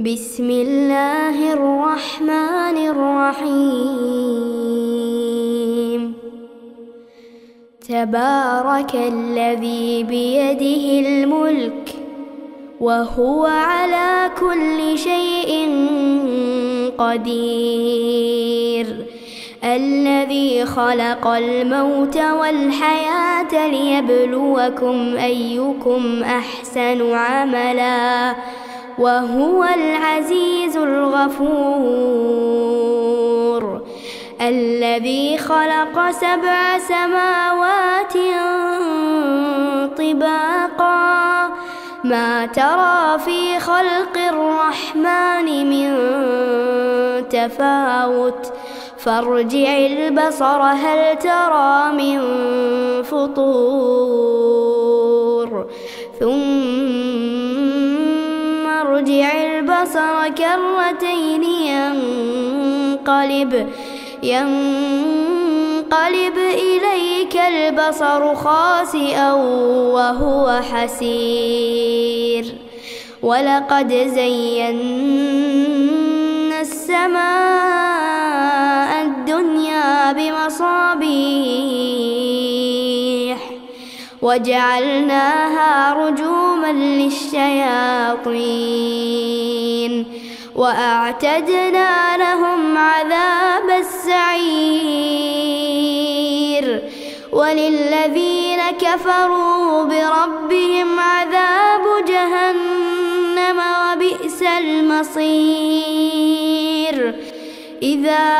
بسم الله الرحمن الرحيم. تبارك الذي بيده الملك وهو على كل شيء قدير، الذي خلق الموت والحياة ليبلوكم أيكم أحسن عملا وهو العزيز الغفور. الذي خلق 7 سماوات طباقا ما ترى في خلق الرحمن من تفاوت فارجع البصر هل ترى من فطور ثم ارجع البصر كرتين ينقلب إليك البصر خاسئا وهو حسير. ولقد زينا السماء الدنيا بمصابيح وجعلناها رجوما للشياطين وأعتدنا لهم عذاب السعير. وللذين كفروا بربهم عذاب جهنم وبئس المصير. إذا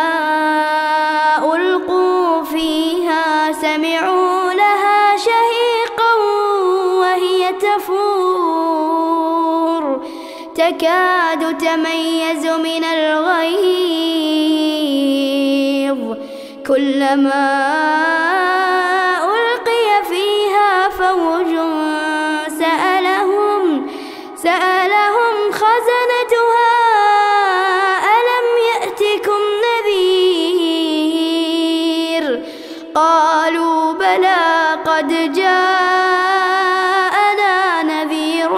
ألقوا فيها سمعوا لها شهيقا وهي تفور تكاد تميز من الغيظ كلما ألقي فيها فوج سألهم خزنتها ألم يأتكم نذير قالوا بلى قد جاءنا نذير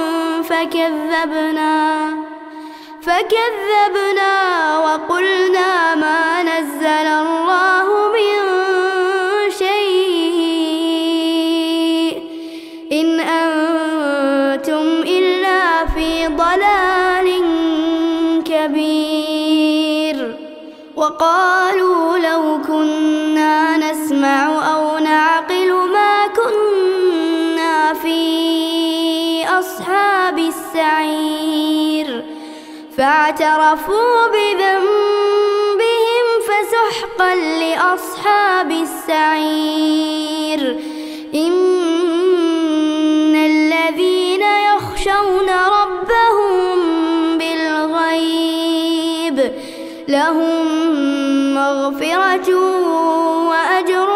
فكذبنا وقلنا ما نزل الله من شيء إن أنتم إلا في ضلال كبير. وقالوا لو كنا نسمع أو نعقل ما كنا في أصحاب السعير فاعترفوا بذنبهم فسحقا لأصحاب السعير. إن الذين يخشون ربهم بالغيب لهم مغفرة وأجر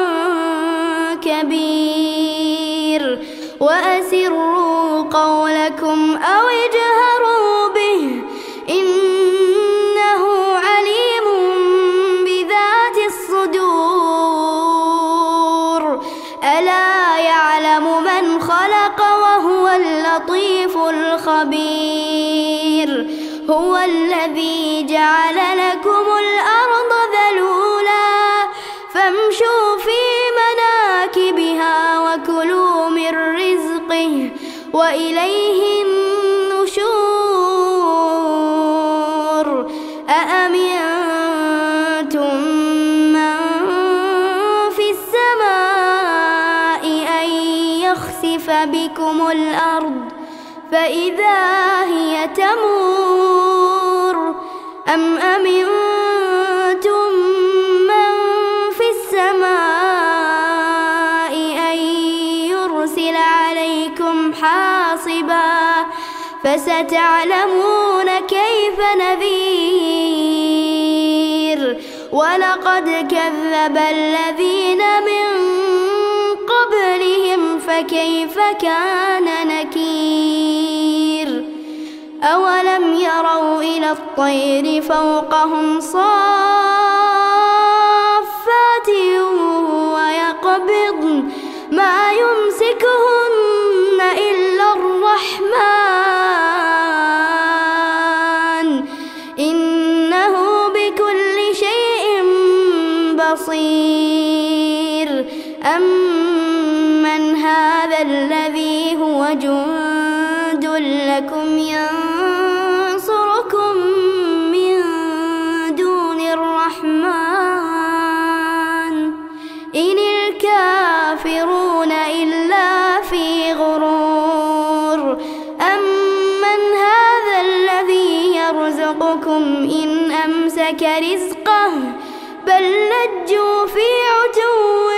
كبير. وأسروا قولكم أو اجهروا به إنه عليم بذات الصدور. ألا يعلم من خلق وهو اللطيف الخبير. هو الذي جعل لكم الأرض ذلولا فامشوا في مناكبها وكلوا من رزقه وإليه النشور. أأمنتم من في السماء أن يخسف بكم الأرض فإذا هي تمور أم أمنتم من في السماء أن يرسل عليكم حاصبا فستعلمون كيف نذير. ولقد كذب الذين من قبلهم فكيف كان نكير. أولم يروا إلى الطير فوقهم صافات ويقبضن ما يمسكهن إلا الرحمن بصير أمن هذا الذي هو جند لكم ينصركم من دون الرحمن إن الكافرون إلا في غرور أمن هذا الذي يرزقكم إن أمسك رزقه بل لجوا في عتو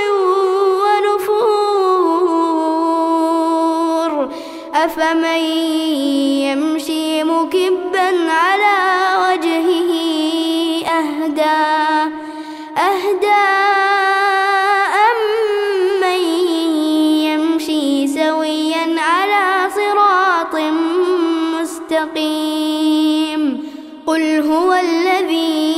ونفور أفمن يمشي مكبا على وجهه أهدى أمن يمشي سويا على صراط مستقيم قل هو الذي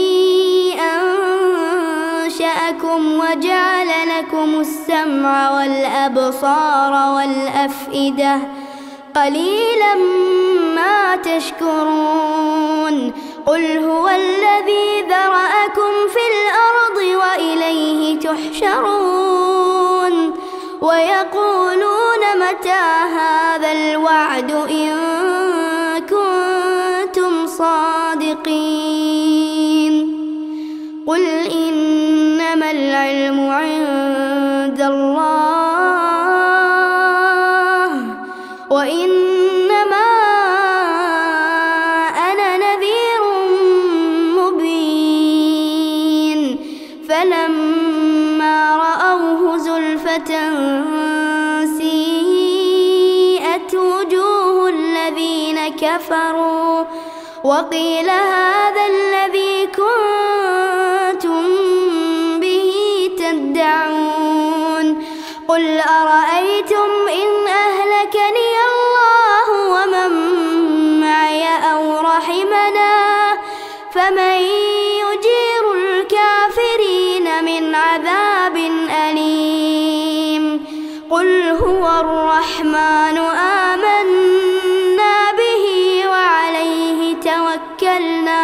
أنشأكم وجعل لكم السمع والأبصار والأفئدة قليلا ما تشكرون قل هو الذي ذرأكم في الأرض وإليه تحشرون ويقولون متى هذا الوعد إن كنتم صادقين قل إنما العلم عند الله وإنما أنا نذير مبين فلما رأوه زلفة سيئت وجوه الذين كفروا وقيل هذا الذي كنتم به تدعون قل أرأيتم إن أهلكني الله ومن معي أو رحمنا فمن يجير الكافرين من عذاب أليم قل هو الرحمن آمنا به وعليه توكلنا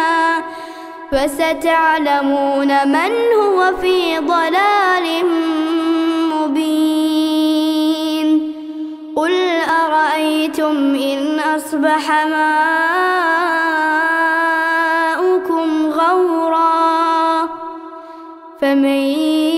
فستعلمون من هو في ضلال مبين قل أرأيتم إن أصبح ماؤكم غورا فمن